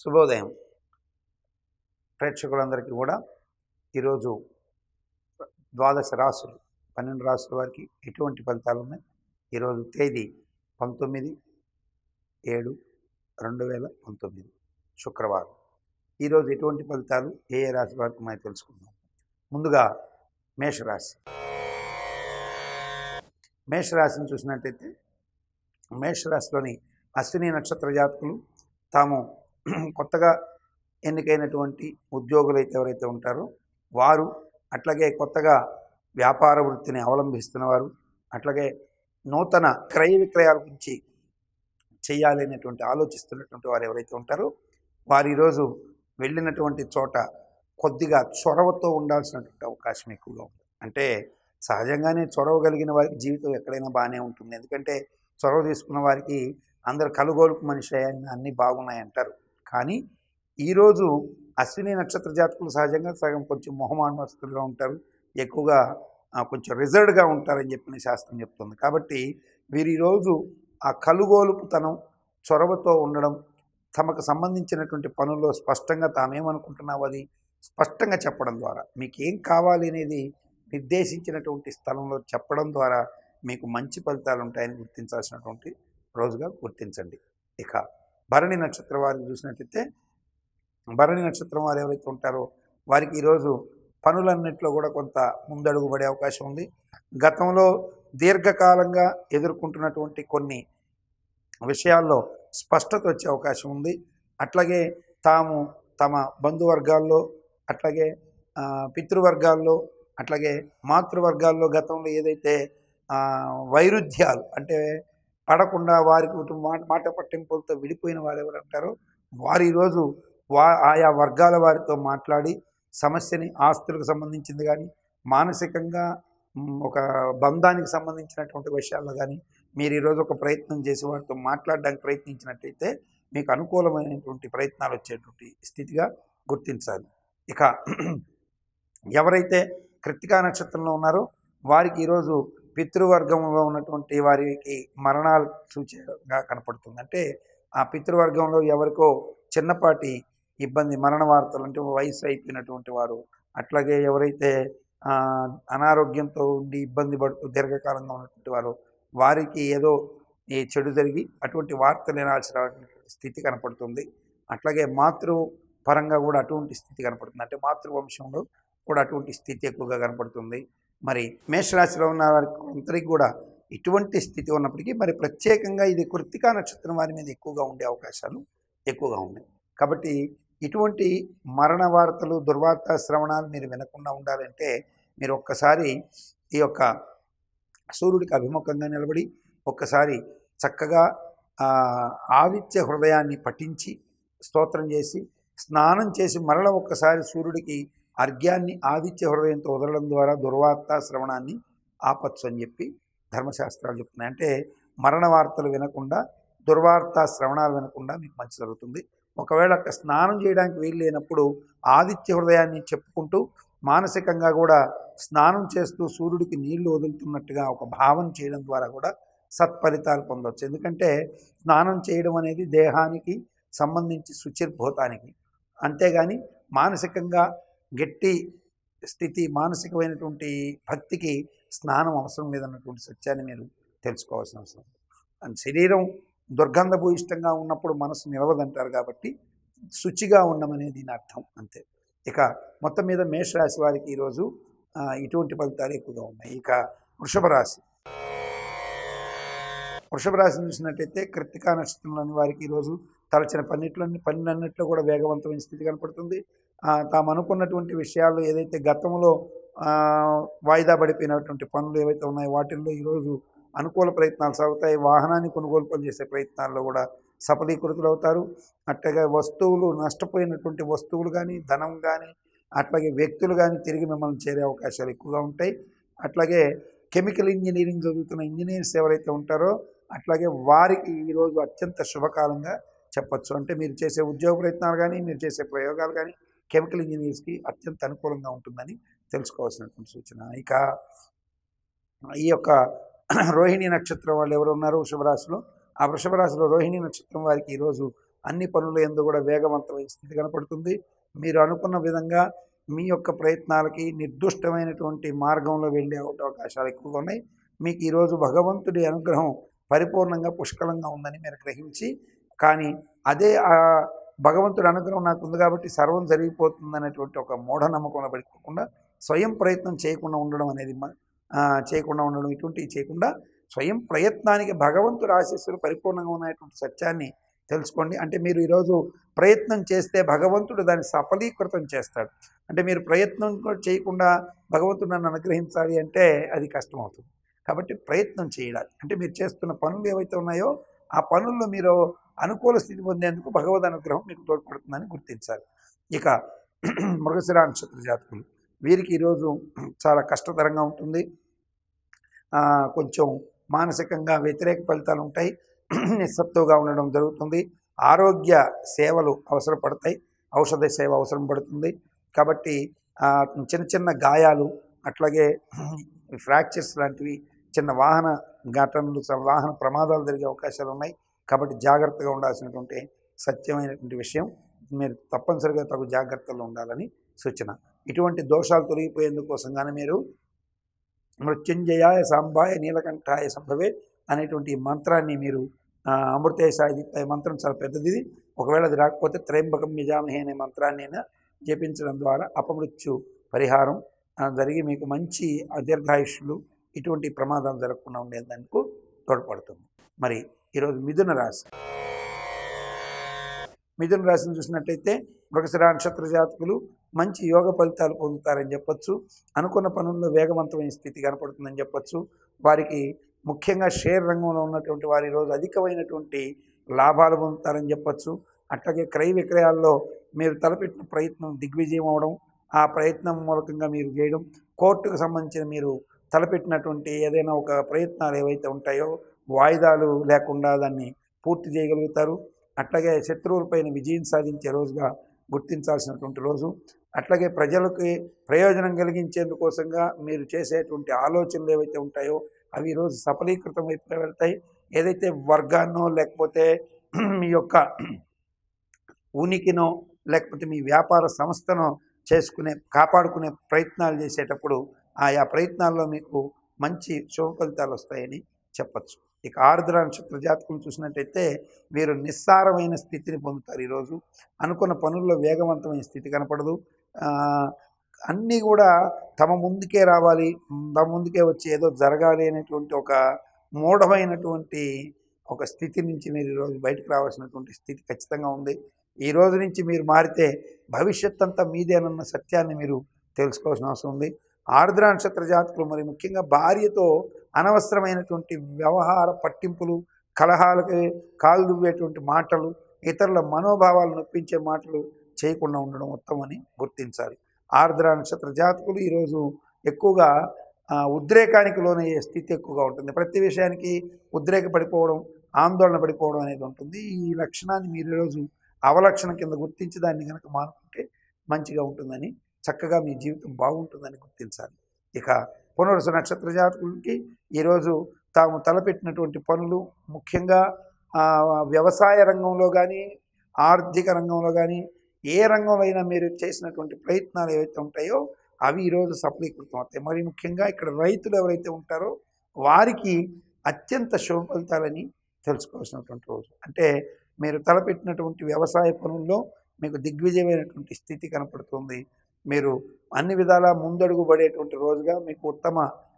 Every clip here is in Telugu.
శుభోదయం ప్రేక్షకులందరికీ కూడా ఈరోజు ద్వాదశ రాశులు 12 రాశుల వారికి ఎటువంటి ఫలితాలు ఉన్నాయి. ఈరోజు తేదీ 19/7/2019 శుక్రవారం. ఈరోజు ఎటువంటి ఫలితాలు ఏ రాశి వారికి ఉన్నాయి తెలుసుకుందాం. ముందుగా మేషరాశి. మేషరాశిని చూసినట్టయితే మేషరాశిలోని అశ్విని నక్షత్ర జాతకులు తాము కొత్తగా ఎన్నికైనటువంటి ఉద్యోగులు అయితే ఎవరైతే ఉంటారో వారు, అట్లాగే కొత్తగా వ్యాపార వృత్తిని అవలంబిస్తున్నవారు, అట్లాగే నూతన క్రయ విక్రయాల గురించి చేయాలనేటువంటి ఆలోచిస్తున్నటువంటి వారు ఎవరైతే ఉంటారో వారు ఈరోజు వెళ్ళినటువంటి చోట కొద్దిగా చొరవతో ఉండాల్సినటువంటి అవకాశం ఎక్కువగా ఉంది. అంటే సహజంగానే చొరవ కలిగిన వారికి జీవితం ఎక్కడైనా బాగానే ఉంటుంది. ఎందుకంటే చొరవ తీసుకున్న వారికి అందరు కలుగోలుపు మనిషి అన్నీ బాగున్నాయి అంటారు. కానీ ఈరోజు అశ్విని నక్షత్ర జాతకులు సహజంగా సగం కొంచెం మొహమాటస్తులుగా ఉంటారు, ఎక్కువగా కొంచెం రిజర్వ్డ్గా ఉంటారని చెప్పిన శాస్త్రం చెప్తుంది. కాబట్టి వీరు ఈరోజు ఆ కలుగోలుపుతనం, చొరవతో ఉండడం, తమకు సంబంధించినటువంటి పనుల్లో స్పష్టంగా తామేమనుకుంటున్నావు అది స్పష్టంగా చెప్పడం ద్వారా, మీకు ఏం కావాలి అనేది నిర్దేశించినటువంటి స్థలంలో చెప్పడం ద్వారా మీకు మంచి ఫలితాలు ఉంటాయని గుర్తించాల్సినటువంటి రోజుగా గుర్తించండి. ఇక భరణి నక్షత్రం వారికి చూసినట్లయితే భరణి నక్షత్రం వారు ఎవరైతే ఉంటారో వారికి ఈరోజు పనులన్నింటిలో కూడా కొంత ముందడుగు పడే అవకాశం ఉంది. గతంలో దీర్ఘకాలంగా ఎదుర్కొంటున్నటువంటి కొన్ని విషయాల్లో స్పష్టత వచ్చే అవకాశం ఉంది. అట్లాగే తాము తమ బంధువర్గాల్లో, అట్లాగే పితృవర్గాల్లో, అట్లాగే మాతృవర్గాల్లో గతంలో ఏదైతే వైరుధ్యాలు అంటే పడకుండా వారికి మాట పట్టింపులతో విడిపోయిన వారు ఎవరంటారో వారు ఈరోజు ఆయా వర్గాల వారితో మాట్లాడి సమస్యని, ఆస్తులకు సంబంధించింది కానీ మానసికంగా ఒక బంధానికి సంబంధించినటువంటి విషయాల్లో కానీ మీరు ఈరోజు ఒక ప్రయత్నం చేసి వారితో మాట్లాడడానికి ప్రయత్నించినట్టయితే మీకు అనుకూలమైనటువంటి ప్రయత్నాలు వచ్చేటువంటి స్థితిగా గుర్తించాలి. ఇక ఎవరైతే కృత్తికా నక్షత్రంలో ఉన్నారో వారికి ఈరోజు పితృవర్గంలో ఉన్నటువంటి వారికి మరణాలు సూచనగా కనపడుతుంది. అంటే ఆ పితృవర్గంలో ఎవరికో చిన్నపాటి ఇబ్బంది, మరణ వార్తలు, అంటే వయసు అయిపోయినటువంటి వారు, అట్లాగే ఎవరైతే అనారోగ్యంతో ఉండి ఇబ్బంది పడుతూ దీర్ఘకాలంగా ఉన్నటువంటి వారు, వారికి ఏదో ఈ చెడు జరిగి అటువంటి వార్తలు వినాల్సిన స్థితి కనపడుతుంది. అట్లాగే మాతృపరంగా కూడా అటువంటి స్థితి కనపడుతుంది. అంటే మాతృవంశంలో కూడా అటువంటి స్థితి ఎక్కువగా కనపడుతుంది. మరి మేషరాశిలో ఉన్న వారికి అందరికీ కూడా ఇటువంటి స్థితి ఉన్నప్పటికీ మరి ప్రత్యేకంగా ఇది కృత్తికా నక్షత్రం వారి మీద ఎక్కువగా ఉండే అవకాశాలు ఎక్కువగా ఉన్నాయి. కాబట్టి ఇటువంటి మరణ వార్తలు, దుర్వార్త శ్రవణాలు మీరు వినకుండా ఉండాలంటే మీరు ఒక్కసారి ఈ యొక్క సూర్యుడికి అభిముఖంగా నిలబడి ఒక్కసారి చక్కగా ఆదిత్య హృదయాన్ని పఠించి స్తోత్రం చేసి స్నానం చేసి మరల ఒక్కసారి సూర్యుడికి అర్ఘ్యాన్ని ఆదిత్య హృదయంతో వదలడం ద్వారా దుర్వార్త శ్రవణాన్ని ఆపచ్చు అని చెప్పి ధర్మశాస్త్రాలు చెప్తున్నాయి. అంటే మరణ వార్తలు వినకుండా, దుర్వార్త శ్రవణాలు వినకుండా మీకు మంచి జరుగుతుంది. ఒకవేళ అక్కడ స్నానం చేయడానికి వీలు లేనప్పుడు ఆదిత్య హృదయాన్ని చెప్పుకుంటూ మానసికంగా కూడా స్నానం చేస్తూ సూర్యుడికి నీళ్లు వదులుతున్నట్టుగా ఒక భావన చేయడం ద్వారా కూడా సత్ఫలితాలు పొందవచ్చు. ఎందుకంటే స్నానం చేయడం అనేది దేహానికి సంబంధించి శుచిర్భూతానికి, అంతేగాని మానసికంగా గట్టి స్థితి, మానసికమైనటువంటి భక్తికి స్నానం అవసరం లేదన్నటువంటి సత్యాన్ని మీరు తెలుసుకోవాల్సిన అవసరం. శరీరం దుర్గంధభూయిష్టంగా ఉన్నప్పుడు మనసు నిలవదంటారు. కాబట్టి శుచిగా ఉండమనేది దీని అర్థం, అంతే. ఇక మొత్తం మీద మేషరాశి వారికి ఈరోజు ఇటువంటి ఫలితాలు ఎక్కువగా ఉన్నాయి. ఇక వృషభ రాశి. వృషభ రాశిని చూసినట్టయితే కృత్తికా నక్షత్రంలోని వారికి ఈరోజు తలచిన పనులన్నింటిలో కూడా వేగవంతమైన స్థితి కనపడుతుంది. తాము అనుకున్నటువంటి విషయాల్లో ఏదైతే గతంలో వాయిదా పడిపోయినటువంటి పనులు ఏవైతే ఉన్నాయో వాటిల్లో ఈరోజు అనుకూల ప్రయత్నాలు సాగుతాయి. వాహనాన్ని కొనుగోలు చేసే ప్రయత్నాల్లో కూడా సఫలీకృతులు అవుతారు. అట్లాగే వస్తువులు, నష్టపోయినటువంటి వస్తువులు కానీ, ధనం కానీ, అట్లాగే వ్యక్తులు కానీ తిరిగి మిమ్మల్ని చేరే అవకాశాలు ఎక్కువగా ఉంటాయి. అట్లాగే కెమికల్ ఇంజనీరింగ్ చదువుతున్న ఇంజనీర్స్ ఎవరైతే ఉంటారో అట్లాగే వారికి ఈరోజు అత్యంత శుభకాలంగా చెప్పచ్చు. అంటే మీరు చేసే ఉద్యోగ ప్రయత్నాలు కానీ, మీరు చేసే ప్రయోగాలు కానీ కెమికల్ ఇంజనీర్స్కి అత్యంత అనుకూలంగా ఉంటుందని తెలుసుకోవాల్సినటువంటి సూచన. ఇక ఈ యొక్క రోహిణి నక్షత్రం వాళ్ళు ఎవరు ఉన్నారో వృషభ రాశిలో, ఆ వృషభ రాశిలో రోహిణి నక్షత్రం వారికి ఈరోజు అన్ని పనుల యందు కూడా వేగవంతమైన స్థితి కనపడుతుంది. మీరు అనుకున్న విధంగా మీ యొక్క ప్రయత్నాలకి నిర్దుష్టమైనటువంటి మార్గంలో వెళ్ళే అవకాశాలు ఎక్కువగా ఉన్నాయి. మీకు ఈరోజు భగవంతుడి అనుగ్రహం పరిపూర్ణంగా పుష్కలంగా ఉందని మీరు గ్రహించి, కానీ అదే భగవంతుడి అనుగ్రహం నాకు ఉంది కాబట్టి సర్వం జరిగిపోతుందనేటువంటి ఒక మూఢనమ్మకంలో పడిపోకుండా స్వయం ప్రయత్నం చేయకుండా ఉండడం అనేది ఇటువంటివి చేయకుండా స్వయం ప్రయత్నానికి భగవంతుడి ఆశీస్సులు పరిపూర్ణంగా ఉన్నటువంటి సత్యాన్ని తెలుసుకోండి. అంటే మీరు ఈరోజు ప్రయత్నం చేస్తే భగవంతుడు దాన్ని సఫలీకృతం చేస్తాడు. అంటే మీరు ప్రయత్నం చేయకుండా భగవంతుడు నన్ను అనుగ్రహించాలి అంటే అది కష్టమవుతుంది. కాబట్టి ప్రయత్నం చేయాలి. అంటే మీరు చేస్తున్న పనులు ఏవైతే ఉన్నాయో ఆ పనుల్లో మీరు అనుకూల స్థితి పొందేందుకు భగవద్ అనుగ్రహం మీకు తోడ్పడుతుందని గుర్తించాలి. ఇక మృగశిర నక్షత్ర జాతకులు, వీరికి ఈరోజు చాలా కష్టతరంగా ఉంటుంది. కొంచెం మానసికంగా వ్యతిరేక ఫలితాలు ఉంటాయి. నిస్సత్తుగా ఉండడం జరుగుతుంది. ఆరోగ్య సేవలు అవసరపడతాయి. ఔషధ సేవ అవసరం పడుతుంది. కాబట్టి చిన్న చిన్న గాయాలు, అట్లాగే ఫ్రాక్చర్స్ లాంటివి, చిన్న వాహన ఘటనలు, వాహన ప్రమాదాలు జరిగే అవకాశాలు ఉన్నాయి. కాబట్టి జాగ్రత్తగా ఉండాల్సినటువంటి సత్యమైనటువంటి విషయం. మీరు తప్పనిసరిగా తగు జాగ్రత్తలో ఉండాలని సూచన. ఇటువంటి దోషాలు తొలగిపోయేందుకోసంగానే మీరు మృత్యుంజయాయ సాంబాయ నీలకంఠాయ సంభవే అనేటువంటి మంత్రాన్ని మీరు అమృతేశాయ దీప్తాయ మంత్రం చాలా పెద్దది. ఒకవేళ అది రాకపోతే త్రయంబకం యజామహే అనే మంత్రాన్ని జపించడం ద్వారా అపమృత్యు పరిహారం జరిగి మీకు మంచి దీర్ఘాయుష్యులు, ఇటువంటి ప్రమాదాలు జరగకుండా ఉండేందుకు తోడ్పడుతుంది. మరి ఈరోజు మిథున రాశిని చూసినట్టయితే మృగశిర నక్షత్ర జాతకులు మంచి యోగ ఫలితాలు పొందుతారని చెప్పొచ్చు. అనుకున్న పనుల్లో వేగవంతమైన స్థితి కనపడుతుందని చెప్పొచ్చు. వారికి ముఖ్యంగా షేర్ రంగంలో ఉన్నటువంటి వారు ఈరోజు అధికమైనటువంటి లాభాలు పొందుతారని చెప్పొచ్చు. అట్లాగే క్రయ విక్రయాల్లో మీరు తలపెట్టిన ప్రయత్నం దిగ్విజయం అవడం, ఆ ప్రయత్నం మూలకంగా మీరు చేయడం, కోర్టుకు సంబంధించిన మీరు తలపెట్టినటువంటి ఏదైనా ఒక ప్రయత్నాలు ఏవైతే ఉంటాయో వాయిదాలు లేకుండా దాన్ని పూర్తి చేయగలుగుతారు. అట్లాగే శత్రువులపైన విజయం సాధించే రోజుగా గుర్తించాల్సినటువంటి రోజు. అట్లాగే ప్రజలకి ప్రయోజనం కలిగించేందుకోసంగా మీరు చేసేటువంటి ఆలోచనలు ఏవైతే ఉంటాయో అవి ఈరోజు సఫలీకృతం వైపు వెళ్తాయి. ఏదైతే వర్గాన్నో లేకపోతే మీ యొక్క ఉనికినో లేకపోతే మీ వ్యాపార సంస్థనో కాపాడుకునే ప్రయత్నాలు చేసేటప్పుడు ఆయా ప్రయత్నాల్లో మీకు మంచి శుభ ఫలితాలు వస్తాయని చెప్పచ్చు. ఇక ఆర్ద్ర నక్షత్ర జాతకులు చూసినట్టయితే వీరు నిస్సారమైన స్థితిని పొందుతారు. ఈరోజు అనుకున్న పనుల్లో వేగవంతమైన స్థితి కనపడదు. అన్నీ కూడా తమ ముందుకే రావాలి, తమ ముందుకే వచ్చి ఏదో జరగాలి అనేటువంటి ఒక మూఢమైనటువంటి ఒక స్థితి నుంచి మీరు ఈరోజు బయటకు రావాల్సినటువంటి స్థితి ఖచ్చితంగా ఉంది. ఈ రోజు నుంచి మీరు మారితే భవిష్యత్ అంతా మీదేనన్న సత్యాన్ని మీరు తెలుసుకోవాల్సిన అవసరం ఉంది. ఆర్ద్ర నక్షత్ర జాతకులు మరి ముఖ్యంగా భార్యతో అనవసరమైనటువంటి వ్యవహార పట్టింపులు, కలహాలకి కాలు దువ్వేటువంటి మాటలు, ఇతరుల మనోభావాలు నొప్పించే మాటలు చేయకుండా ఉండడం ఉత్తమని గుర్తించాలి. ఆర్ద్ర నక్షత్ర జాతకులు ఈరోజు ఎక్కువగా ఉద్రేకానికి లోనయ్యే స్థితి ఎక్కువగా ఉంటుంది. ప్రతి విషయానికి ఉద్రేక పడిపోవడం, ఆందోళన పడిపోవడం అనేది ఉంటుంది. ఈ లక్షణాన్ని మీరు ఈరోజు అవలక్షణం కింద గుర్తించి దాన్ని కనుక మానుకుంటే మంచిగా ఉంటుందని, చక్కగా మీ జీవితం బాగుంటుందని గుర్తించాలి. ఇక పునర్వసు నక్షత్ర జాతకులకి ఈరోజు తాము తలపెట్టినటువంటి పనులు, ముఖ్యంగా వ్యవసాయ రంగంలో కానీ ఆర్థిక రంగంలో కానీ ఏ రంగంలో అయినా మీరు చేసినటువంటి ప్రయత్నాలు ఏవైతే ఉంటాయో అవి ఈరోజు సఫలీకృతం అవుతాయి. మరి ముఖ్యంగా ఇక్కడ రైతులు ఎవరైతే ఉంటారో వారికి అత్యంత శుభ ఫలితాలని తెలుసుకోవాల్సినటువంటి రోజు. అంటే మీరు తలపెట్టినటువంటి వ్యవసాయ పనుల్లో మీకు దిగ్విజయమైనటువంటి స్థితి కనపడుతుంది. మీరు అన్ని విధాలా ముందడుగు పడేటువంటి రోజుగా, మీకు ఉత్తమ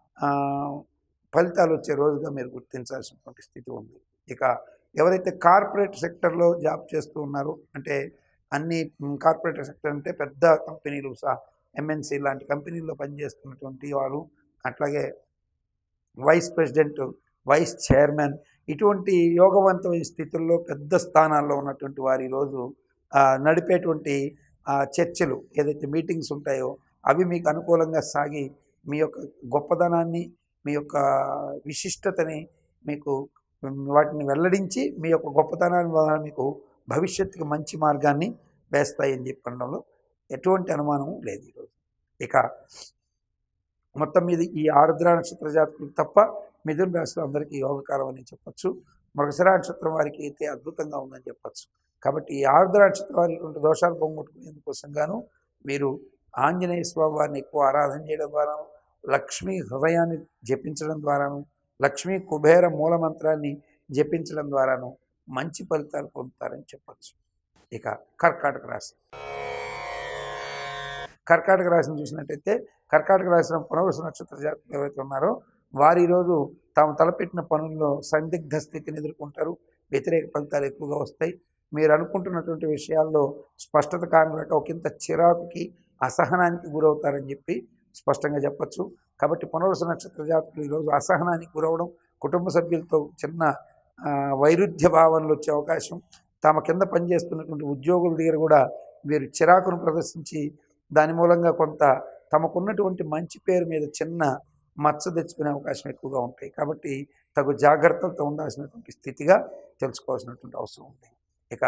ఫలితాలు వచ్చే రోజుగా మీరు గుర్తించాల్సినటువంటి స్థితి ఉంది. ఇక ఎవరైతే కార్పొరేట్ సెక్టర్లో జాబ్ చేస్తూ ఉన్నారో, అంటే అన్ని కార్పొరేట్ సెక్టర్ అంటే పెద్ద కంపెనీలు, ఎంఎన్సి లాంటి కంపెనీల్లో పనిచేస్తున్నటువంటి వాళ్ళు, అట్లాగే వైస్ ప్రెసిడెంట్, వైస్ చైర్మన్, ఇటువంటి యోగవంతమైన స్థితుల్లో పెద్ద స్థానాల్లో ఉన్నటువంటి వారు ఈరోజు నడిపేటువంటి చర్చలు ఏదైతే మీటింగ్స్ ఉంటాయో అవి మీకు అనుకూలంగా సాగి మీ యొక్క గొప్పదనాన్ని, మీ యొక్క విశిష్టతని మీకు వాటిని వెల్లడించి మీ యొక్క గొప్పతనాన్ని వల్ల మీకు భవిష్యత్తుకు మంచి మార్గాన్ని వేస్తాయని చెప్పడంలో ఎటువంటి అనుమానం లేదు ఈరోజు. ఇక మొత్తం మీద ఈ ఆర్ద్ర నక్షత్ర జాతకులకు తప్ప మిథున రాశిలో అందరికీ యోగకాలం అని చెప్పచ్చు. మృగశిర నక్షత్రం వారికి అయితే అద్భుతంగా ఉందని చెప్పచ్చు. కాబట్టి ఈ ఆరుద్ర నక్షత్రం వారి దోషాలు పోగొట్టుకునేందుకోసం గాను మీరు ఆంజనేయ స్వామి వారిని ఎక్కువ ఆరాధన చేయడం ద్వారాను, లక్ష్మీ హృదయాన్ని జపించడం ద్వారాను, లక్ష్మీ కుబేర మూల మంత్రాన్ని జపించడం ద్వారాను మంచి ఫలితాలు పొందుతారని చెప్పచ్చు. ఇక కర్కాటక రాశి. కర్కాటక రాశిని చూసినట్టయితే కర్కాటక రాశిలో పునర్వసు నక్షత్ర జాతకులు ఎవరైతే ఉన్నారో వారు ఈరోజు తాము తలపెట్టిన పనుల్లో సందిగ్ధ స్థితిని ఎదుర్కొంటారు. వ్యతిరేక ఫలితాలు ఎక్కువగా వస్తాయి. మీరు అనుకుంటున్నటువంటి విషయాల్లో స్పష్టత కారణంగా ఒకంత చిరాకుకి అసహనానికి గురవుతారని చెప్పి స్పష్టంగా చెప్పచ్చు. కాబట్టి పునర్వసు నక్షత్ర జాతకులు ఈరోజు అసహనానికి గురవడం, కుటుంబ సభ్యులతో చిన్న వైరుధ్య భావనలు వచ్చే అవకాశం, తమ కింద పనిచేస్తున్నటువంటి ఉద్యోగుల దగ్గర కూడా వీరు చిరాకును ప్రదర్శించి దాని మూలంగా కొంత తమకున్నటువంటి మంచి పేరు మీద చిన్న మచ్చ తెచ్చుకునే అవకాశం ఎక్కువగా ఉంటాయి. కాబట్టి తగు జాగ్రత్తలతో ఉండాల్సినటువంటి స్థితిగా తెలుసుకోవాల్సినటువంటి అవసరం ఉంది. ఇక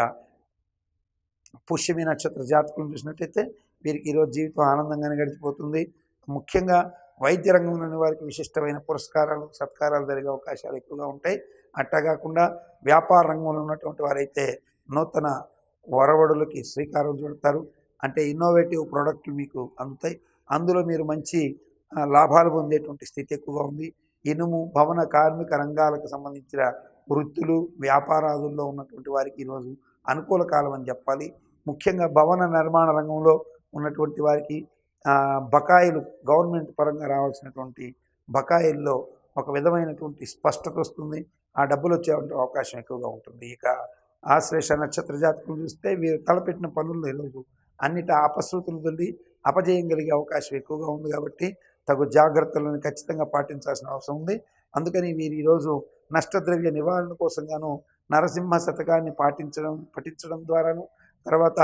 పుష్యమి నక్షత్ర జాతకులను చూసినట్టయితే వీరికి ఈరోజు జీవితం ఆనందంగానే గడిచిపోతుంది. ముఖ్యంగా వైద్య రంగంలోని వారికి విశిష్టమైన పురస్కారాలు సత్కారాలు జరిగే అవకాశాలు ఎక్కువగా ఉంటాయి. అట్టా కాకుండా వ్యాపార రంగంలో ఉన్నటువంటి వారైతే నూతన ఒరవడులకి శ్రీకారం చుడతారు. అంటే ఇన్నోవేటివ్ ప్రోడక్ట్లు మీకు అందుతాయి. అందులో మీరు మంచి లాభాలు పొందేటువంటి స్థితి ఎక్కువగా ఉంది. ఇనుము భవన కార్మిక రంగాలకు సంబంధించిన వృత్తులు వ్యాపారాదుల్లో ఉన్నటువంటి వారికి ఈరోజు అనుకూల కాలం అని చెప్పాలి. ముఖ్యంగా భవన నిర్మాణ రంగంలో ఉన్నటువంటి వారికి బకాయిలు గవర్నమెంట్ పరంగా రావాల్సినటువంటి బకాయిల్లో ఒక విధమైనటువంటి స్పష్టత వస్తుంది. ఆ డబ్బులు వచ్చే అవకాశం ఎక్కువగా ఉంటుంది. ఇక ఆశ్లేష నక్షత్ర జాతకులు చూస్తే వీరు తలపెట్టిన పనుల్లో ఈరోజు అన్నిటి అపశృతులు తొలి అపజయం కలిగే అవకాశం ఎక్కువగా ఉంది. కాబట్టి తగు జాగ్రత్తలను ఖచ్చితంగా పాటించాల్సిన అవసరం ఉంది. అందుకని వీరు ఈరోజు నష్టద్రవ్య నివారణ కోసం గాను నరసింహ శతకాన్ని పఠించడం ద్వారాను, తర్వాత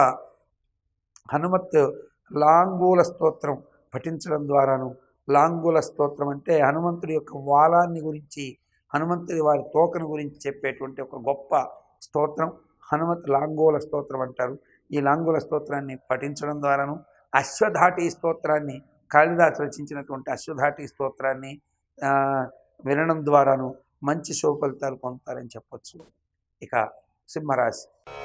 హనుమత్ లాంగూల స్తోత్రం పఠించడం ద్వారాను, లాంగూల స్తోత్రం అంటే హనుమంతుడి యొక్క వాలాన్ని గురించి, హనుమంతుడి వారి తోకను గురించి చెప్పేటువంటి ఒక గొప్ప స్తోత్రం హనుమత్ లాంగూల స్తోత్రం అంటారు. ఈ లాంగూల స్తోత్రాన్ని పఠించడం ద్వారాను, అశ్వధాటి స్తోత్రాన్ని కాళిదాసు రచించినటువంటి అశ్వధాటి స్తోత్రాన్ని వినడం ద్వారాను మంచి శుభ ఫలితాలు పొందుతారని చెప్పచ్చు. ఇక సింహరాశి.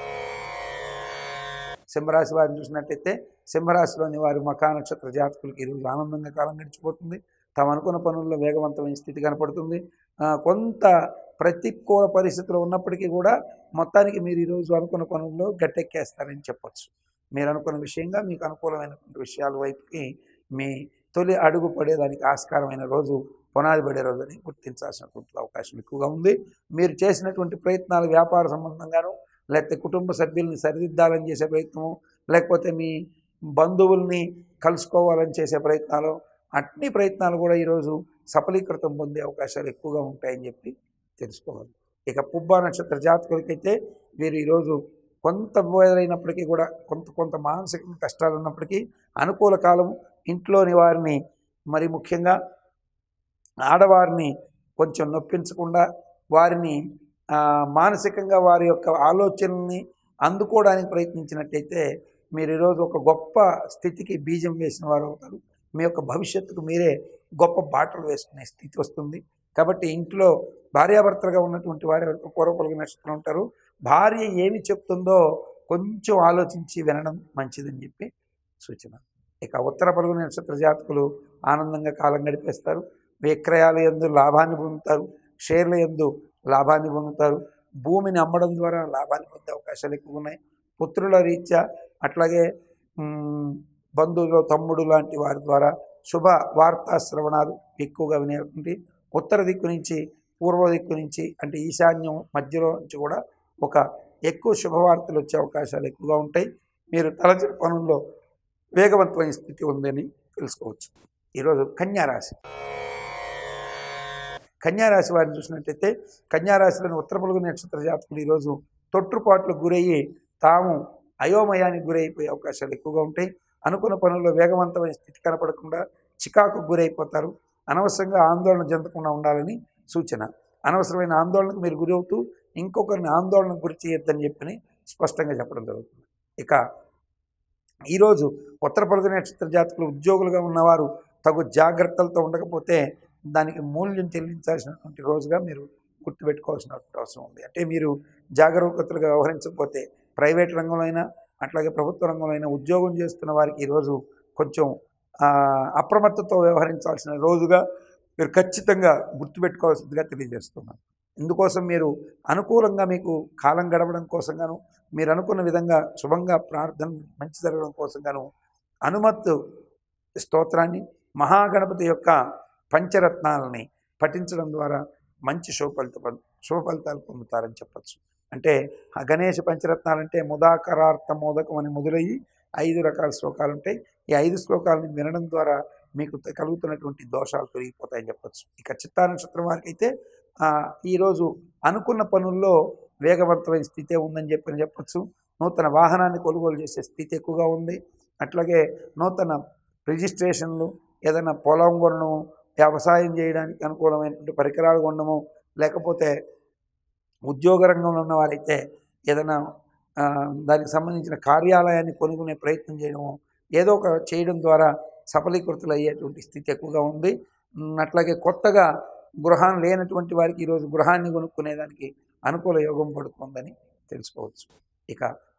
సింహరాశి వారిని చూసినట్టయితే సింహరాశిలోని వారి మఖా నక్షత్ర జాతకులకి ఈరోజు ఆనందంగా కాలం గడిచిపోతుంది. తాము అనుకున్న పనుల్లో వేగవంతమైన స్థితి కనపడుతుంది. కొంత ప్రతికూల పరిస్థితులు ఉన్నప్పటికీ కూడా మొత్తానికి మీరు ఈరోజు అనుకున్న పనుల్లో గట్టెక్కేస్తారని చెప్పచ్చు. మీరు అనుకున్న విషయంగా మీకు అనుకూలమైనటువంటి విషయాల వైపుకి మీ తొలి అడుగు పడేదానికి ఆస్కారమైన రోజు, పునాది పడే రోజు అని గుర్తించాల్సినటువంటి అవకాశం ఎక్కువగా ఉంది. మీరు చేసినటువంటి ప్రయత్నాలు వ్యాపార సంబంధంగాను, లేకపోతే కుటుంబ సభ్యుల్ని సరిదిద్దాలని చేసే ప్రయత్నము, లేకపోతే మీ బంధువుల్ని కలుసుకోవాలని చేసే ప్రయత్నాలు, అన్ని ప్రయత్నాలు కూడా ఈరోజు సఫలీకృతం పొందే అవకాశాలు ఎక్కువగా ఉంటాయని చెప్పి తెలుసుకోవాలి. ఇక పుబ్బా నక్షత్ర జాతకులకైతే వీరు ఈరోజు కొంత అయినప్పటికీ కూడా కొంత మానసిక కష్టాలు ఉన్నప్పటికీ అనుకూల కాలం. ఇంట్లోని వారిని, మరి ముఖ్యంగా ఆడవారిని కొంచెం నొప్పించకుండా వారిని మానసికంగా వారి యొక్క ఆలోచనల్ని అందుకోవడానికి ప్రయత్నించినట్టయితే మీరు ఈరోజు ఒక గొప్ప స్థితికి బీజం వేసిన వారు అవుతారు. మీ యొక్క భవిష్యత్తుకు మీరే గొప్ప బాటలు వేసుకునే స్థితి వస్తుంది. కాబట్టి ఇంట్లో భార్యాభర్తలుగా ఉన్నటువంటి వారి పూర్వపలుగు నక్షత్రం ఉంటారు. భార్య ఏమి చెప్తుందో కొంచెం ఆలోచించి వినడం మంచిదని చెప్పి సూచన. ఇక ఉత్తర పలుగు నక్షత్ర జాతకులు ఆనందంగా కాలం గడిపేస్తారు. విక్రయాల యందు లాభాన్ని పొందుతారు. షేర్ల యందు లాభాన్ని పొందుతారు. భూమిని అమ్మడం ద్వారా లాభాన్ని పొందే అవకాశాలు ఎక్కువ ఉన్నాయి. పుత్రుల రీత్యా అట్లాగే బంధువులు తమ్ముడు లాంటి వారి ద్వారా శుభ వార్తా శ్రవణాలు ఎక్కువగా వినేటువంటి ఉత్తర దిక్కు నుంచి పూర్వ దిక్కు నుంచి అంటే ఈశాన్యం మధ్యలో నుంచి కూడా ఒక ఎక్కువ శుభవార్తలు వచ్చే అవకాశాలు ఎక్కువగా ఉంటాయి. మీరు తలచిన పనుల్లో వేగవంతమైన స్థితి ఉందని తెలుసుకోవచ్చు. ఈరోజు కన్యారాశి. కన్యారాశి వారిని చూసినట్టయితే కన్యారాశిలోని ఉత్తర పలుగు నక్షత్ర జాతకులు ఈరోజు తొట్టుపాట్లకు గురయ్యి తాము అయోమయానికి గురైపోయే అవకాశాలు ఎక్కువగా ఉంటాయి. అనుకున్న పనుల్లో వేగవంతమైన స్థితి కనపడకుండా చికాకు గురైపోతారు. అనవసరంగా ఆందోళన చెందకుండా ఉండాలని సూచన. అనవసరమైన ఆందోళనకు మీరు గురవుతూ ఇంకొకరిని ఆందోళనకు గురి చేయొద్దని చెప్పని స్పష్టంగా చెప్పడం జరుగుతుంది. ఇక ఈరోజు ఉత్తర పలుగు నక్షత్ర జాతకులు ఉద్యోగులుగా ఉన్నవారు తగు జాగ్రత్తలతో ఉండకపోతే దానికి మూల్యం చెల్లించాల్సినటువంటి రోజుగా మీరు గుర్తుపెట్టుకోవాల్సినటువంటి అవసరం ఉంది. అంటే మీరు జాగరూకతలుగా వ్యవహరించకపోతే ప్రైవేట్ రంగంలో అయినా అట్లాగే ప్రభుత్వ రంగంలో అయినా ఉద్యోగం చేస్తున్న వారికి ఈరోజు కొంచెం అప్రమత్తతో వ్యవహరించాల్సిన రోజుగా మీరు ఖచ్చితంగా గుర్తుపెట్టుకోవాల్సిందిగా తెలియజేస్తున్నాను. ఇందుకోసం మీరు అనుకూలంగా మీకు కాలం గడవడం కోసం గాను, మీరు అనుకున్న విధంగా శుభంగా ప్రార్థన మంచి జరగడం కోసం గాను హనుమత్ స్తోత్రాన్ని, మహాగణపతి యొక్క పంచరత్నాలని పఠించడం ద్వారా మంచి శుభ ఫలితాలు పొందుతారని చెప్పచ్చు. అంటే ఆ గణేష పంచరత్నాలంటే ముదాకరార్థ మోదకం అని మొదలయ్యి 5 రకాల శ్లోకాలు ఉంటాయి. ఈ 5 శ్లోకాలను వినడం ద్వారా మీకు కలుగుతున్నటువంటి దోషాలు తొలగిపోతాయని చెప్పచ్చు. ఇక చిత్తా నక్షత్రం వారికి అయితే ఈరోజు అనుకున్న పనుల్లో వేగవంతమైన స్థితే ఉందని చెప్పచ్చు. నూతన వాహనాన్ని కొనుగోలు చేసే స్థితి ఎక్కువగా ఉంది. అట్లాగే నూతన రిజిస్ట్రేషన్లు, ఏదైనా పొలం కొనడము, వ్యవసాయం చేయడానికి అనుకూలమైనటువంటి పరికరాలు కొనడము, లేకపోతే ఉద్యోగ రంగంలో ఉన్న వారైతే ఏదైనా దానికి సంబంధించిన కార్యాలయాన్ని కొనుక్కునే ప్రయత్నం చేయడము, ఏదో ఒక చేయడం ద్వారా సఫలీకృతులు అయ్యేటువంటి స్థితి ఎక్కువగా ఉంది. అట్లాగే కొత్తగా గృహం లేనటువంటి వారికి ఈరోజు గృహాన్ని కొనుక్కునేదానికి అనుకూల యోగం పడుతుందని తెలుసుకోవచ్చు. ఇక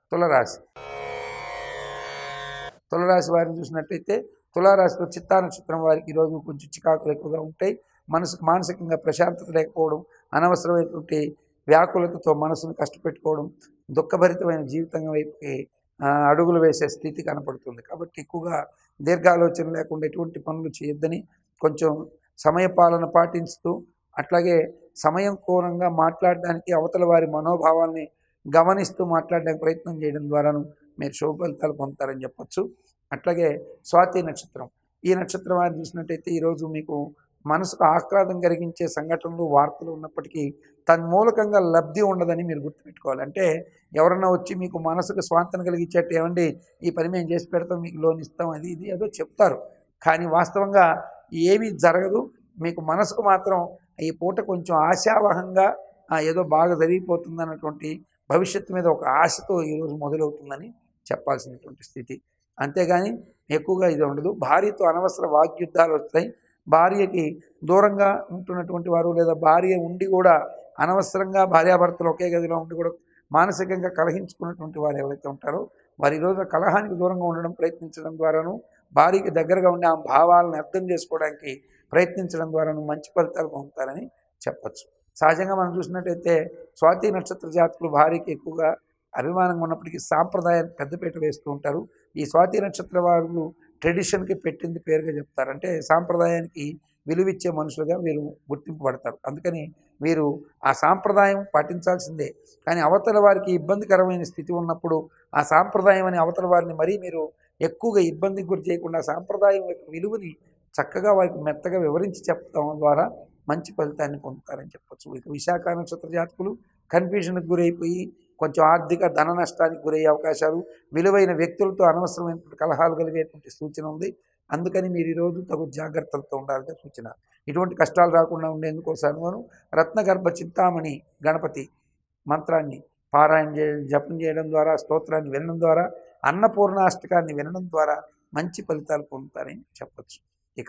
తులరాశి వారిని చూసినట్లయితే తులారాశిలో చిత్తా నక్షత్రం వారికి ఈరోజు కొంచెం చికాకులు ఎక్కువగా ఉంటాయి. మానసికంగా ప్రశాంతత లేకపోవడం, అనవసరమైనటువంటి వ్యాకులతతో మనసును కష్టపెట్టుకోవడం, దుఃఖభరితమైన జీవితం వైపుకి అడుగులు వేసే స్థితి కనపడుతుంది. కాబట్టి ఎక్కువగా దీర్ఘాలోచన లేకుండా ఎటువంటి పనులు చేయొద్దని, కొంచెం సమయపాలన పాటిస్తూ అట్లాగే సమయం కోణంగా మాట్లాడడానికి అవతల వారి మనోభావాల్ని గమనిస్తూ మాట్లాడడానికి ప్రయత్నం చేయడం ద్వారాను మీరు శుభ ఫలితాలు పొందుతారని చెప్పచ్చు. అట్లాగే స్వాతి నక్షత్రం, ఈ నక్షత్రం వారిని చూసినట్టయితే ఈరోజు మీకు మనసుకు ఆహ్లాదం కలిగించే సంఘటనలు, వార్తలు ఉన్నప్పటికీ తన్మూలకంగా లబ్ధి ఉండదని మీరు గుర్తుపెట్టుకోవాలి. అంటే ఎవరన్నా వచ్చి మీకు మనసుకు స్వాంతన కలిగించేట్టు, ఏమండి ఈ పని మేము చేసి పెడతాం, మీకు లోన్ ఇస్తాం, అది ఇది ఏదో చెప్తారు. కానీ వాస్తవంగా ఏమీ జరగదు. మీకు మనసుకు మాత్రం ఈ పూట కొంచెం ఆశావహంగా ఏదో బాగా జరిగిపోతుంది అన్నటువంటి భవిష్యత్తు మీద ఒక ఆశతో ఈరోజు మొదలవుతుందని చెప్పాల్సినటువంటి స్థితి. అంతేగాని ఎక్కువగా ఇది ఉండదు. భార్యతో అనవసర వాగ్యుద్ధాలు వస్తాయి. భార్యకి దూరంగా ఉంటున్నటువంటి వారు, లేదా భార్య ఉండి కూడా అనవసరంగా భార్యాభర్తలు ఒకే గదిలో ఉండి కూడా మానసికంగా కలహించుకున్నటువంటి వారు ఎవరైతే ఉంటారో వారి ఈరోజు కలహానికి దూరంగా ఉండడం ప్రయత్నించడం ద్వారాను, భార్యకి దగ్గరగా ఉండి ఆ భావాలను అర్థం చేసుకోవడానికి ప్రయత్నించడం ద్వారాను మంచి ఫలితాలు పొందుతారని చెప్పచ్చు. సహజంగా మనం చూసినట్టయితే స్వాతి నక్షత్ర జాతకులు భార్యకి ఎక్కువగా అభిమానంగా ఉన్నప్పటికీ సాంప్రదాయానికి పెద్దపీట వేస్తూ ఉంటారు. ఈ స్వాతి నక్షత్ర వారు ట్రెడిషన్కి పెట్టింది పేరుగా చెప్తారు. అంటే సాంప్రదాయానికి విలువిచ్చే మనుషులుగా వీరు గుర్తింపబడతారు. అందుకని వీరు ఆ సాంప్రదాయం పాటించాల్సిందే. కానీ అవతల వారికి ఇబ్బందికరమైన స్థితి ఉన్నప్పుడు ఆ సాంప్రదాయం అని అవతల వారిని మరీ మీరు ఎక్కువగా ఇబ్బందికి గురి చేయకుండా సాంప్రదాయం యొక్క విలువని చక్కగా వారికి మెత్తగా వివరించి చెప్పడం ద్వారా మంచి ఫలితాన్ని పొందుతారని చెప్పచ్చు. ఇక విశాఖ నక్షత్ర జాతకులు కన్ఫ్యూజన్కి గురైపోయి కొంచెం ఆర్థిక ధన నష్టానికి గురయ్యే అవకాశాలు, విలువైన వ్యక్తులతో అనవసరమైనటువంటి కలహాలు కలిగేటువంటి సూచన ఉంది. అందుకని మీరు ఈరోజు తగు జాగ్రత్తలతో ఉండాలని సూచన. ఇటువంటి కష్టాలు రాకుండా ఉండేందుకోసము రత్నగర్భ చింతామణి గణపతి మంత్రాన్ని పారాయణ జపం చేయడం ద్వారా, స్తోత్రాన్ని వినడం ద్వారా, అన్నపూర్ణాష్టకాన్ని వినడం ద్వారా మంచి ఫలితాలు పొందుతారని చెప్పచ్చు. ఇక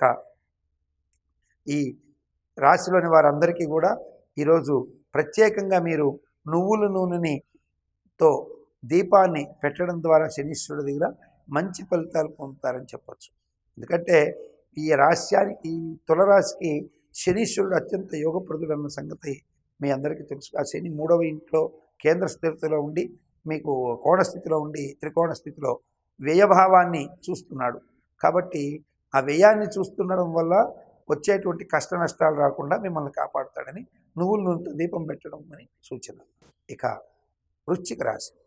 ఈ రాశిలోని వారందరికీ కూడా ఈరోజు ప్రత్యేకంగా మీరు నువ్వుల నూనెతో దీపాన్ని పెట్టడం ద్వారా శనీశ్వరుడి దగ్గర మంచి ఫలితాలు పొందుతారని చెప్పచ్చు. ఎందుకంటే ఈ రాశ్యానికి, ఈ తులరాశికి శనీశ్వరుడు అత్యంత యోగప్రదుడు అన్న సంగతి మీ అందరికీ తెలుసు. ఆ శని 3వ ఇంట్లో కేంద్ర స్థితిలో ఉండి మీకు కోణస్థితిలో ఉండి త్రికోణ స్థితిలో వ్యయభావాన్ని చూస్తున్నాడు. కాబట్టి ఆ వ్యయాన్ని చూస్తుండడం వల్ల వచ్చేటువంటి కష్ట నష్టాలు రాకుండా మిమ్మల్ని కాపాడుతాడని నువ్వుల నూనెతో దీపం పెట్టడం అని సూచన. ఇక వృశ్చిక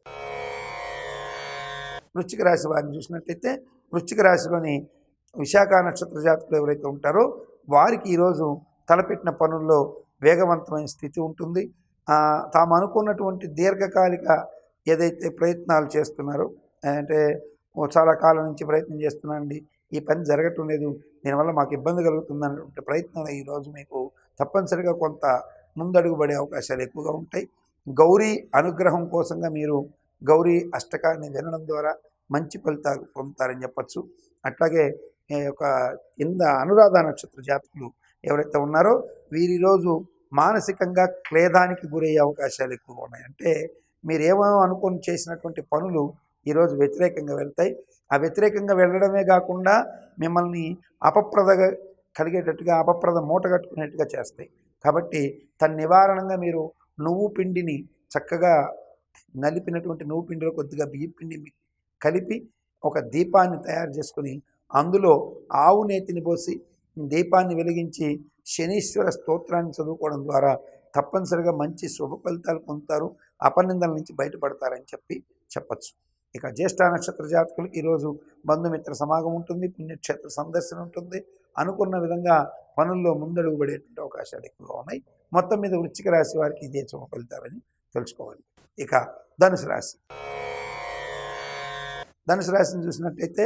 రాశి వారిని చూసినట్లయితే వృశ్చిక రాశిలోని విశాఖ నక్షత్ర జాతకులు ఎవరైతే ఉంటారో వారికి ఈరోజు తలపెట్టిన పనుల్లో వేగవంతమైన స్థితి ఉంటుంది. తాము అనుకున్నటువంటి దీర్ఘకాలిక ఏదైతే ప్రయత్నాలు చేస్తున్నారో, అంటే చాలా కాలం నుంచి ప్రయత్నం చేస్తున్నానండి, ఈ పని జరగటం లేదు, దీనివల్ల మాకు ఇబ్బంది కలుగుతుంది అన్నటువంటి ప్రయత్నాలు ఈరోజు మీకు తప్పనిసరిగా కొంత ముందడుగు పడే అవకాశాలు ఎక్కువగా ఉంటాయి. గౌరీ అనుగ్రహం కోసంగా మీరు గౌరీ అష్టకాన్ని వినడం ద్వారా మంచి ఫలితాలు పొందుతారని చెప్పచ్చు. అట్లాగే ఒక అనురాధ నక్షత్ర జాతకులు ఎవరైతే ఉన్నారో వీరి రోజు మానసికంగా క్లేదానికి గురయ్యే అవకాశాలు ఎక్కువగా ఉన్నాయి. అంటే మీరేమో అనుకొని చేసినటువంటి పనులు ఈరోజు వ్యతిరేకంగా వెళ్తాయి. ఆ వ్యతిరేకంగా వెళ్ళడమే కాకుండా మిమ్మల్ని అపప్రదగా కలిగేటట్టుగా అపప్రద మూట కట్టుకునేట్టుగా చేస్తాయి. కాబట్టి నివారణంగా మీరు నువ్వు పిండిని చక్కగా నలిపినటువంటి నువ్వు పిండిలో కొద్దిగా బియ్యం పిండి కలిపి ఒక దీపాన్ని తయారు చేసుకుని అందులో ఆవు నేతిని పోసి దీపాన్ని వెలిగించి శనీశ్వర స్తోత్రాన్ని చదువుకోవడం ద్వారా తప్పనిసరిగా మంచి శుభ ఫలితాలు పొందుతారు, అపనిందల నుంచి బయటపడతారని చెప్పచ్చు. ఇక జ్యేష్ఠ నక్షత్ర జాతకులకు ఈరోజు బంధుమిత్ర సమాగం ఉంటుంది, పుణ్యక్షేత్ర సందర్శన ఉంటుంది, అనుకున్న విధంగా పనుల్లో ముందడుగు పడేటువంటి అవకాశాలు ఎక్కువగా ఉన్నాయి. మొత్తం మీద వృశ్చిక రాశి వారికి ఇదే శుభ ఫలితాలని తెలుసుకోవాలి. ఇక ధనుసు రాశి, ధనుసు రాశిని చూసినట్లయితే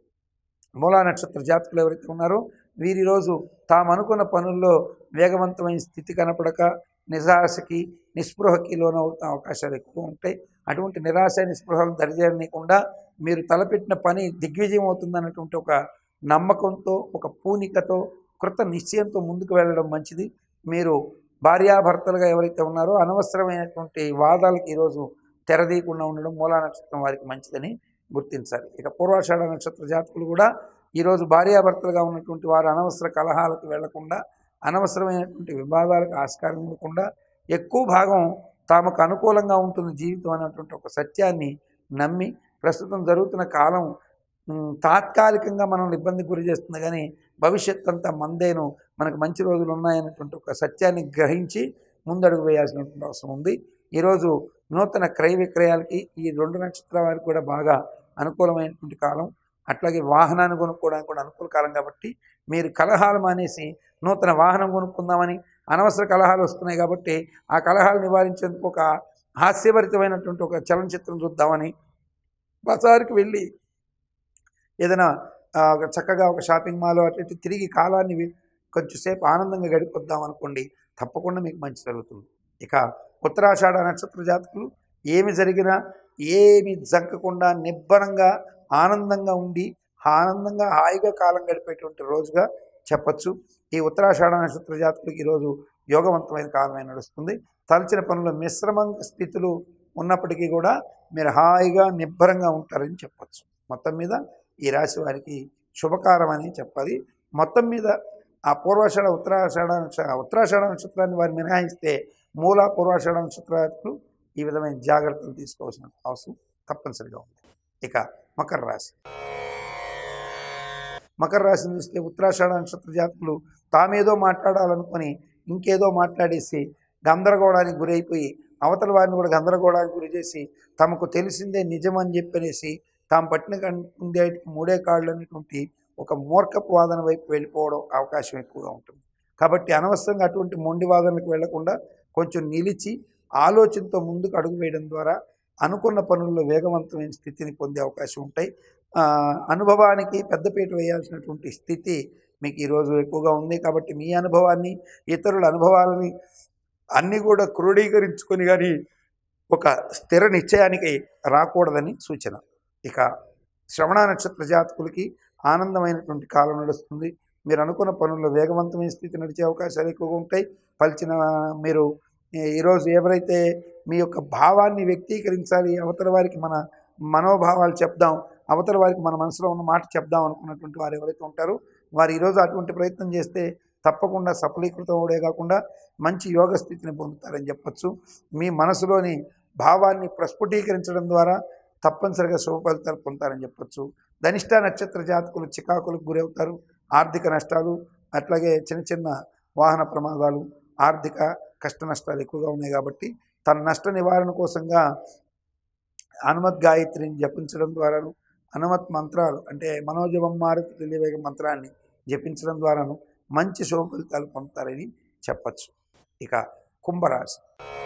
మూలా నక్షత్ర జాతకులు ఎవరైతే ఉన్నారో వీరి రోజు తాము అనుకున్న పనుల్లో వేగవంతమైన స్థితి కనపడక నిరాశకి నిస్పృహకి లోనవుతున్న అవకాశాలు ఎక్కువ ఉంటాయి. అటువంటి నిరాశ నిస్పృహలు దరిచేరనీయకుండా మీరు తలపెట్టిన పని దిగ్విజయం అవుతుందన్నటువంటి ఒక నమ్మకంతో, ఒక పూనికతో, కృత నిశ్చయంతో ముందుకు వెళ్ళడం మంచిది. మీరు భార్యాభర్తలుగా ఎవరైతే ఉన్నారో అనవసరమైనటువంటి వాదాలకు ఈరోజు తెరదీయకుండా ఉండడం మూలా నక్షత్రం వారికి మంచిదని గుర్తించాలి. ఇక పూర్వాషాఢ నక్షత్ర జాతకులు కూడా ఈరోజు భార్యాభర్తలుగా ఉన్నటువంటి వారు అనవసర కలహాలకు వెళ్లకుండా, అనవసరమైనటువంటి వివాదాలకు ఆస్కారం ఇవ్వకుండా ఎక్కువ భాగం తమకు అనుకూలంగా ఉంటుంది జీవితం అనేటువంటి ఒక సత్యాన్ని నమ్మి ప్రస్తుతం జరుగుతున్న కాలం తాత్కాలికంగా మనల్ని ఇబ్బందికి గురి చేస్తుంది, కానీ భవిష్యత్ అంతా మందేను, మనకు మంచి రోజులు ఉన్నాయనేటువంటి ఒక సత్యాన్ని గ్రహించి ముందడుగు వేయాల్సినటువంటి అవసరం ఉంది. ఈరోజు నూతన క్రయ విక్రయాలకి ఈ 2 నక్షత్రాల వారికి కూడా బాగా అనుకూలమైనటువంటి కాలం. అట్లాగే వాహనాన్ని కొనుక్కోవడానికి కూడా అనుకూల కాలం. కాబట్టి మీరు కలహాలు మానేసి నూతన వాహనం కొనుక్కుందామని, అనవసర కలహాలు వస్తున్నాయి కాబట్టి ఆ కలహాలు నివారించేందుకు ఒక హాస్యభరితమైనటువంటి ఒక చలనచిత్రం చూద్దామని బజారుకి వెళ్ళి ఏదైనా చక్కగా ఒక షాపింగ్ మాల్ అటు తిరిగి కాలాన్ని కొంచెంసేపు ఆనందంగా గడిపొద్దాం అనుకోండి, తప్పకుండా మీకు మంచి జరుగుతుంది. ఇక ఉత్తరాషాఢ నక్షత్ర జాతకులు ఏమి జరిగినా ఏమి జంకకుండా నిబ్బరంగా ఆనందంగా ఉండి ఆనందంగా హాయిగా కాలం గడిపేటువంటి రోజుగా చెప్పచ్చు. ఈ ఉత్తరాషాఢ నక్షత్ర జాతకులకి ఈరోజు యోగవంతమైన కాలమే నడుస్తుంది. తలచిన పనుల మిశ్రమ స్థితులు ఉన్నప్పటికీ కూడా మీరు హాయిగా నిబ్బరంగా ఉంటారని చెప్పచ్చు. మొత్తం మీద ఈ రాశి వారికి శుభకారం అని చెప్పాలి. మొత్తం మీద ఆ పూర్వాషాఢ ఉత్తరాషాఢ నక్షత్రాన్ని వారు మినహాయిస్తే మూల పూర్వాషాఢ నక్షత్రాలు ఈ విధమైన జాగ్రత్తలు తీసుకోవాల్సిన అవసరం తప్పనిసరిగా ఉంది. ఇక మకర రాశి, మకర రాశిని చూస్తే ఉత్తరాషాఢ నక్షత్ర జాతకులు తామేదో మాట్లాడాలనుకొని ఇంకేదో మాట్లాడేసి గందరగోళానికి గురైపోయి అవతల వారిని కూడా గందరగోళానికి గురి చేసి తమకు తెలిసిందే నిజమని చెప్పనేసి తాము పట్టిన ఉండే 3 కాళ్ళు అనేటువంటి ఒక మూర్ఖపు వాదన వైపు వెళ్ళిపోవడం అవకాశం ఎక్కువగా ఉంటుంది. కాబట్టి అనవసరంగా అటువంటి మొండి వాదనలకు వెళ్లకుండా కొంచెం నిలిచి ఆలోచనతో ముందుకు అడుగు వేయడం ద్వారా అనుకున్న పనుల్లో వేగవంతమైన స్థితిని పొందే అవకాశం ఉంటాయి. అనుభవానికి పెద్దపీట వేయాల్సినటువంటి స్థితి మీకు ఈరోజు ఎక్కువగా ఉంది. కాబట్టి మీ అనుభవాన్ని, ఇతరుల అనుభవాలని అన్నీ కూడా క్రోడీకరించుకొని కానీ ఒక స్థిర నిశ్చయానికి రాకూడదని సూచన. ఇక శ్రవణ నక్షత్ర జాతకులకి ఆనందమైనటువంటి కాలం నడుస్తుంది. మీరు అనుకున్న పనుల్లో వేగవంతమైన స్థితి నడిచే అవకాశాలు ఎక్కువగా ఉంటాయి. మీరు ఈరోజు ఎవరైతే మీ యొక్క భావాన్ని వ్యక్తీకరించాలి, అవతల వారికి మన మనోభావాలు చెప్దాం, అవతల వారికి మన మనసులో ఉన్న మాట చెప్దాం అనుకున్నటువంటి వారు ఎవరైతే ఉంటారో వారు ఈరోజు అటువంటి ప్రయత్నం చేస్తే తప్పకుండా సఫలీకృతం అవడే కాకుండా మంచి యోగ స్థితిని పొందుతారని చెప్పచ్చు. మీ మనసులోని భావాన్ని ప్రస్ఫుటీకరించడం ద్వారా తప్పనిసరిగా శుభ ఫలితాలు పొందుతారని చెప్పచ్చు. ధనిష్ట నక్షత్ర జాతకులు చికాకులకు గురవుతారు. ఆర్థిక నష్టాలు, అట్లాగే చిన్న చిన్న వాహన ప్రమాదాలు, ఆర్థిక కష్ట నష్టాలు ఎక్కువగా ఉన్నాయి. కాబట్టి తన నష్ట నివారణ కోసంగా హనుమత్ గాయత్రిని జపించడం ద్వారాను, హనుమత్ మంత్రాలు అంటే మనోజవం మారుతి తెలియవేగ మంత్రాన్ని జపించడం ద్వారాను మంచి శుభ ఫలితాలు పొందుతారని చెప్పచ్చు. ఇక కుంభరాశి,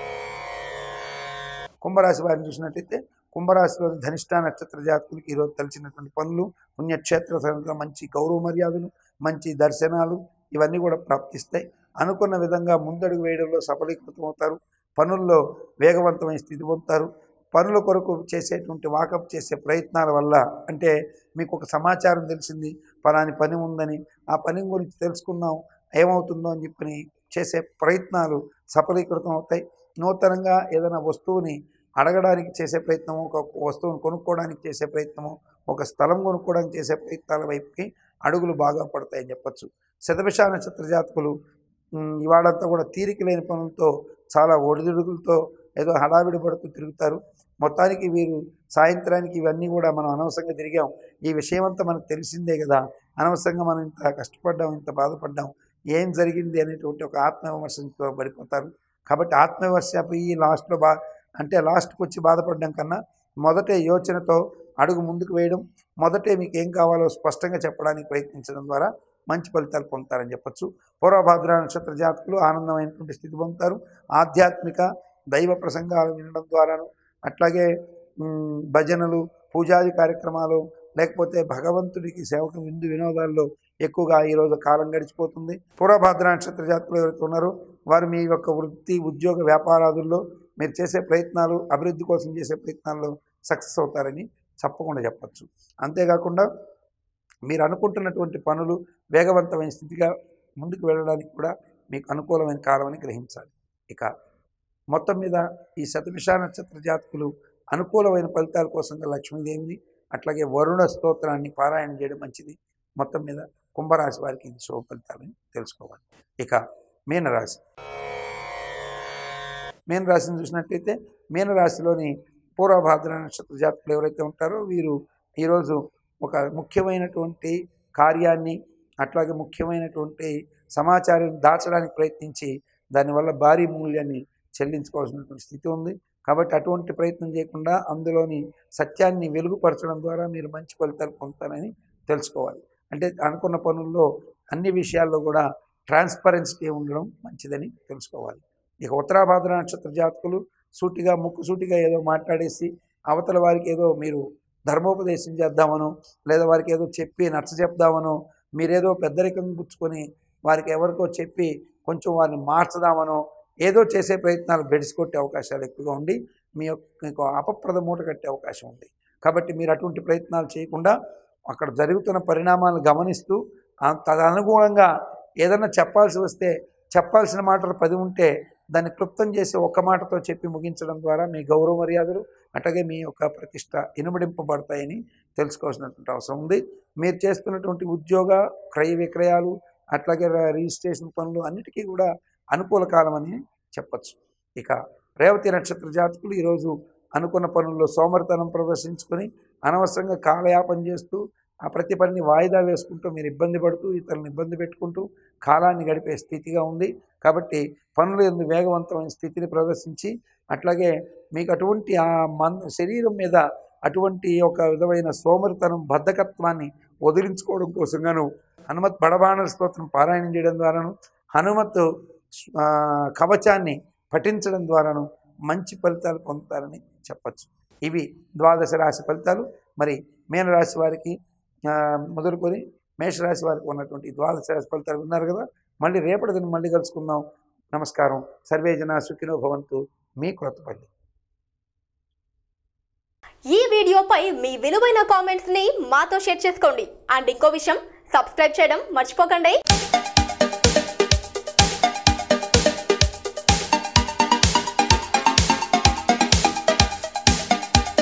కుంభరాశి వారిని చూసినట్టయితే కుంభరాశిలోని ధనిష్ట నక్షత్ర జాతకులకి ఈరోజు తెలిసినటువంటి పనులు, పుణ్యక్షేత్ర మంచి గౌరవ మర్యాదలు, మంచి దర్శనాలు ఇవన్నీ కూడా ప్రాప్తిస్తాయి. అనుకున్న విధంగా ముందడుగు వేయడంలో సఫలీకృతం అవుతారు. పనుల్లో వేగవంతమైన స్థితి పొందుతారు. పనుల కొరకు చేసేటువంటి వాకప్ చేసే ప్రయత్నాల వల్ల అంటే మీకు ఒక సమాచారం తెలిసింది, పలాని పని ఉందని, ఆ పని గురించి తెలుసుకుందాం ఏమవుతుందో అని చెప్పని చేసే ప్రయత్నాలు సఫలీకృతం అవుతాయి. నూతనంగా ఏదైనా వస్తువుని అడగడానికి చేసే ప్రయత్నము, ఒక వస్తువును కొనుక్కోవడానికి చేసే ప్రయత్నము, ఒక స్థలం కొనుక్కోవడానికి చేసే ప్రయత్నాల వైపుకి అడుగులు బాగా పడతాయని చెప్పచ్చు. శతభిష నక్షత్ర జాతకులు ఇవాళంతా కూడా తీరిక లేని పనులతో చాలా ఒడిదుడుకులతో ఏదో హడావిడి పడుతూ తిరుగుతారు. మొత్తానికి వీరు సాయంత్రానికి ఇవన్నీ కూడా మనం అనవసరంగా తిరిగాం, ఈ విషయం అంతా మనకు తెలిసిందే కదా, అనవసరంగా మనం ఇంత కష్టపడ్డాం, ఇంత బాధపడ్డాం, ఏం జరిగింది అనేటువంటి ఒక ఆత్మవిమర్శతో పడిపోతారు. కాబట్టి ఆత్మవిమర్శ పోయి లాస్ట్లో లాస్ట్కి వచ్చి బాధపడడం కన్నా మొదటే యోచనతో అడుగు ముందుకు వేయడం, మొదటే మీకు ఏం కావాలో స్పష్టంగా చెప్పడానికి ప్రయత్నించడం ద్వారా మంచి ఫలితాలు పొందుతారని చెప్పచ్చు. పూర్వభాద్ర నక్షత్ర జాతకులు ఆనందమైనటువంటి స్థితి పొందుతారు. ఆధ్యాత్మిక దైవ ప్రసంగాలు వినడం ద్వారాను, అట్లాగే భజనలు, పూజాది కార్యక్రమాలు, లేకపోతే భగవంతుడికి సేవకు విందు వినోదాల్లో ఎక్కువగా ఈరోజు కాలం గడిచిపోతుంది. పూర్వభాద్ర నక్షత్ర జాతకులు ఎవరైతే ఉన్నారో వారు మీ యొక్క వృత్తి, ఉద్యోగ, వ్యాపారాదుల్లో మీరు చేసే ప్రయత్నాలు, అభివృద్ధి కోసం చేసే ప్రయత్నాల్లో సక్సెస్ అవుతారని తప్పకుండా చెప్పచ్చు. అంతేకాకుండా మీరు అనుకుంటున్నటువంటి పనులు వేగవంతమైన స్థితిగా ముందుకు వెళ్ళడానికి కూడా మీకు అనుకూలమైన కాలమని గ్రహించాలి. ఇక మొత్తం మీద ఈ శతభిష నక్షత్ర జాతకులు అనుకూలమైన ఫలితాల కోసంగా లక్ష్మీదేవిని, అట్లాగే వరుణ స్తోత్రాన్ని పారాయణ చేయడం మంచిది. మొత్తం మీద కుంభరాశి వారికి ఇది శుభ ఫలితాలని తెలుసుకోవాలి. ఇక మీనరాశి. మీనరాశిని చూసినట్లయితే మీనరాశిలోని పూర్వభాద్ర నక్షత్ర జాతకులు ఎవరైతే ఉంటారో వీరు ఈరోజు ఒక ముఖ్యమైనటువంటి కార్యాన్ని, అట్లాగే ముఖ్యమైనటువంటి సమాచారం దాచడానికి ప్రయత్నించి దానివల్ల భారీ మూల్యాన్ని చెల్లించుకోవాల్సినటువంటి స్థితి ఉంది. కాబట్టి అటువంటి ప్రయత్నం చేయకుండా అందులోని సత్యాన్ని వెలుగుపరచడం ద్వారా మీరు మంచి ఫలితాలు పొందుతారని తెలుసుకోవాలి. అంటే అనుకున్న పనుల్లో అన్ని విషయాల్లో కూడా ట్రాన్స్పరెన్సీ ఉండడం మంచిదని తెలుసుకోవాలి. ఇక ఉత్తరాభాద్ర నక్షత్ర జాతకులు ముక్కుసూటిగా ఏదో మాట్లాడేసి అవతల వారికి ఏదో మీరు ధర్మోపదేశం చేద్దామనో, లేదా వారికి ఏదో చెప్పి నచ్చ చెప్దామనో, మీరేదో పెద్దరికం పుచ్చుకొని వారికి ఎవరికో చెప్పి కొంచెం వారిని మార్చదామనో ఏదో చేసే ప్రయత్నాలు బెడిసికొట్టే అవకాశాలు ఎక్కువగా ఉండి మీకు అపప్రద మూట కట్టే అవకాశం ఉంది. కాబట్టి మీరు అటువంటి ప్రయత్నాలు చేయకుండా అక్కడ జరుగుతున్న పరిణామాలను గమనిస్తూ తదనుగుణంగా ఏదన్నా చెప్పాల్సి వస్తే చెప్పాల్సిన మాటలు 10 ఉంటే దాన్ని క్లుప్తం చేసి ఒక్క మాటతో చెప్పి ముగించడం ద్వారా మీ గౌరవ మర్యాదలు, అట్లాగే మీ యొక్క ప్రతిష్ట ఇనుమడింపబడతాయని తెలుసుకోవాల్సినటువంటి అవసరం ఉంది. మీరు చేస్తున్నటువంటి ఉద్యోగ, క్రయ విక్రయాలు, అట్లాగే రిజిస్ట్రేషన్ పనులు అన్నిటికీ కూడా అనుకూల కాలం అని చెప్పచ్చు. ఇక రేవతి నక్షత్ర జాతకులు ఈరోజు అనుకున్న పనుల్లో సోమరితనం ప్రదర్శించుకొని అనవసరంగా కాలయాపన చేస్తూ ఆ ప్రతి పనిని వాయిదా వేసుకుంటూ మీరు ఇబ్బంది పడుతూ ఇతరులను ఇబ్బంది పెట్టుకుంటూ కాలాన్ని గడిపే స్థితిగా ఉంది. కాబట్టి పనులు ఎందుకు వేగవంతమైన స్థితిని ప్రదర్శించి, అట్లాగే మీకు అటువంటి శరీరం మీద అటువంటి ఒక విధమైన సోమరితనం, బద్ధకత్వాన్ని వదిలించుకోవడం కోసంగాను హనుమత్ బడబాణల స్తోత్రం పారాయణం చేయడం ద్వారాను, హనుమత్ కవచాన్ని పఠించడం ద్వారాను మంచి ఫలితాలు పొందుతారని చెప్పచ్చు. ఇవి ద్వాదశ రాశి ఫలితాలు. మరి మీనరాశి వారికి మొదలుకొని మేషరాశి వారికి ఉన్నటువంటి ద్వాదశ రాశి ఫలితాలు విన్నారు కదా. మళ్ళీ రేపటి దినం మళ్ళీ కలుసుకుందాం. నమస్కారం. సర్వే జన సుఖినో భవంతు. మీ కొత్తపల్లి. ఈ వీడియోపై మీ విలువైన కామెంట్స్ ని మాతో షేర్ చేసుకోండి. అండ్ ఇంకో విషయం, సబ్స్క్రైబ్ చేయడం మర్చిపోకండి.